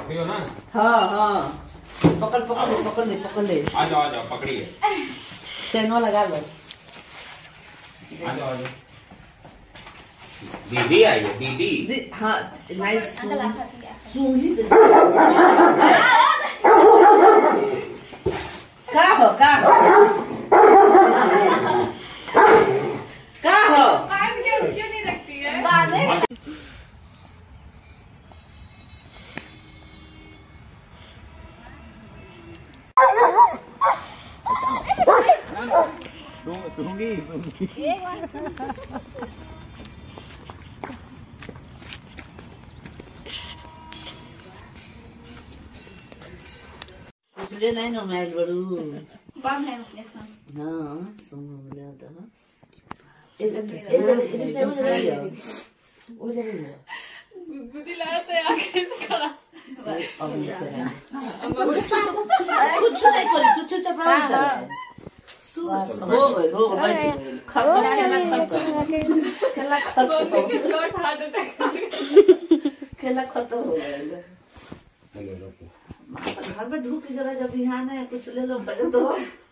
हो ना? हाँ हाँ पकड़ पकड़ ले पकड़ ले पकड़ ले। आ जाओ पकड़िए। चैनवा लगा लो। आ जाओ। दीदी आई है दीदी। हाँ नाइस। सूंघी का हो का हो का हो क्यों नहीं रखती है? सूंघी इसलिए नहीं ना मैच बड़ू बम है अपने साथ। हाँ सुन ले तो इधर गुदी लाया तो आके खड़ा। कुछ नहीं कर तू चुपचाप रह। हो गए खत्म खेला खत्म हो गया। घर में ढूक जरा जब यहाँ है कुछ ले लो बजे तो